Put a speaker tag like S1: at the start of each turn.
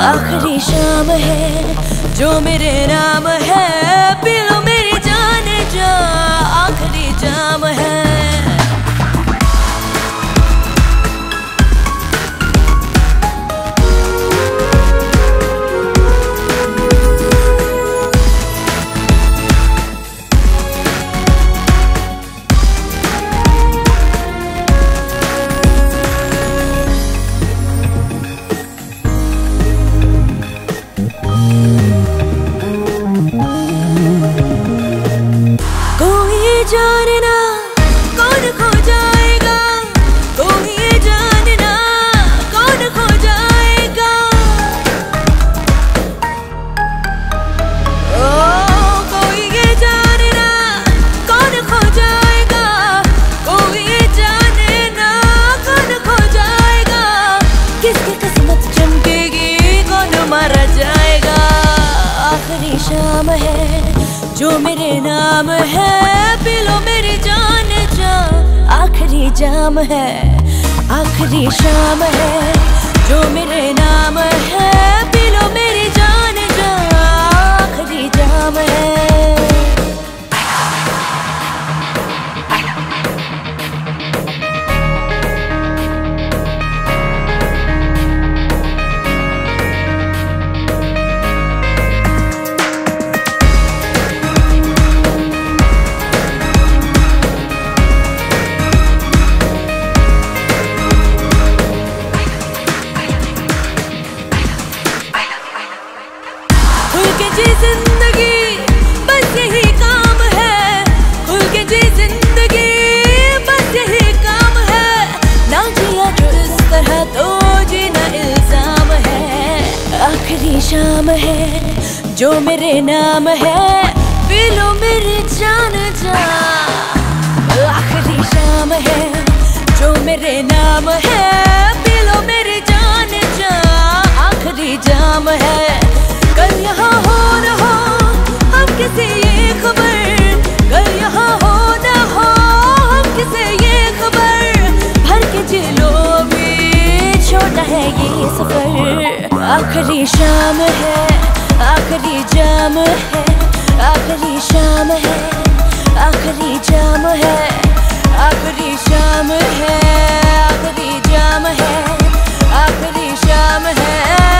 S1: आखिरी शाम है जो मेरे नाम है, पी लो मेरी जान जा, आखिरी जाम है। जानना कौन खो जाएगा, कोई ये जानना कौन खो जाएगा। ओ कोई ये जानना कौन खो जाएगा, कोई ये जानना कौन खो जाएगा। किसकी किस्मत चमकेगी, कौन मारा जाएगा। आखिरी शाम है जो मेरे नाम है, पी लो मेरी जान जा, आखिरी जाम है। आखिरी शाम है जो मेरे नाम है, पी लो मेरी जान जा, आखिरी जाम है। जिंदगी बस यही काम है, खुल के जी जिंदगी बस यही काम है। ना जिया जो इस तरह तो जीना इल्जाम है। आखिरी शाम है जो मेरे नाम है, पी लो मेरी जान जा। आखिरी शाम है जो मेरे नाम है, पी लो मेरी जान जा, आखिरी जाम है। कल यहाँ हो न हो हम किसे ये खबर, कल यहाँ हो न हो हम किसे ये खबर। भर के जिलो भी छोटा है ये सफर। आखिरी शाम है, आखिरी जाम है, आखिरी शाम है, आखिरी जाम है, आखिरी शाम है, आखिरी जाम है, आखिरी शाम है।